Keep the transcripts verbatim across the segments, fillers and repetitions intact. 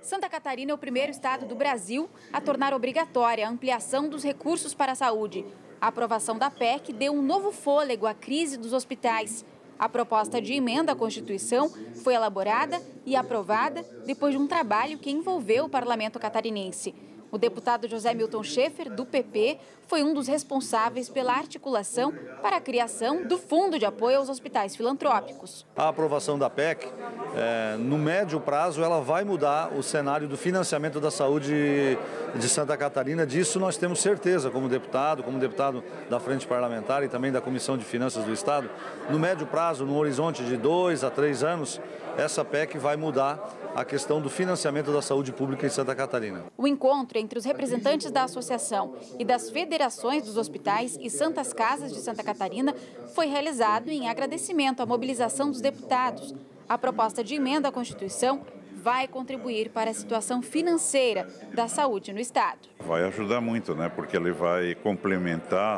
Santa Catarina é o primeiro estado do Brasil a tornar obrigatória a ampliação dos recursos para a saúde. A aprovação da P E C deu um novo fôlego à crise dos hospitais. A proposta de emenda à Constituição foi elaborada e aprovada depois de um trabalho que envolveu o parlamento catarinense. O deputado José Milton Schaefer, do P P, foi um dos responsáveis pela articulação para a criação do Fundo de Apoio aos Hospitais Filantrópicos. A aprovação da P E C, é, no médio prazo, ela vai mudar o cenário do financiamento da saúde de Santa Catarina. Disso nós temos certeza como deputado, como deputado da Frente Parlamentar e também da Comissão de Finanças do Estado. No médio prazo, no horizonte de dois a três anos, essa P E C vai mudar a questão do financiamento da saúde pública em Santa Catarina. O encontro entre os representantes da associação e das federações dos hospitais e santas casas de Santa Catarina foi realizado em agradecimento à mobilização dos deputados. A proposta de emenda à Constituição vai contribuir para a situação financeira da saúde no estado. Vai ajudar muito, né? Porque ele vai complementar,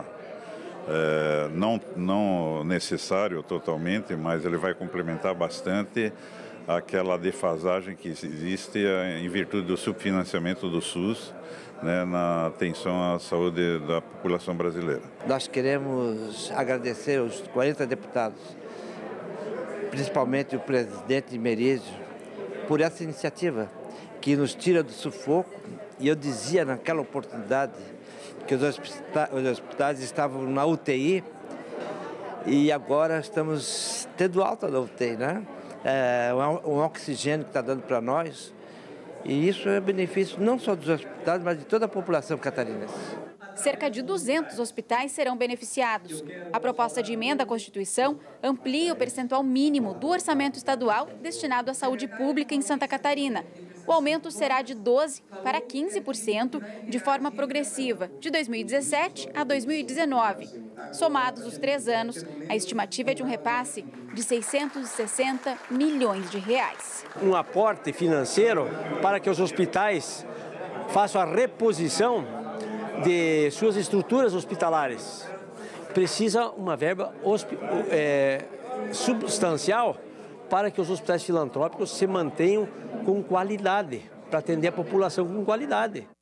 é, não, não necessário totalmente, mas ele vai complementar bastante aquela defasagem que existe em virtude do subfinanciamento do SUS, né, na atenção à saúde da população brasileira. Nós queremos agradecer os quarenta deputados, principalmente o presidente Merizio, por essa iniciativa que nos tira do sufoco. E eu dizia naquela oportunidade que os hospitais, os hospitais estavam na U T I e agora estamos tendo alta da U T I, né? É um oxigênio que está dando para nós, e isso é benefício não só dos hospitais, mas de toda a população catarinense. Cerca de duzentos hospitais serão beneficiados. A proposta de emenda à Constituição amplia o percentual mínimo do orçamento estadual destinado à saúde pública em Santa Catarina. O aumento será de doze por cento para quinze por cento de forma progressiva, de dois mil e dezessete a dois mil e dezenove. Somados os três anos, a estimativa é de um repasse de seiscentos e sessenta milhões de reais. Um aporte financeiro para que os hospitais façam a reposição de suas estruturas hospitalares. Precisa uma verba é, substancial para que os hospitais filantrópicos se mantenham com qualidade, para atender a população com qualidade.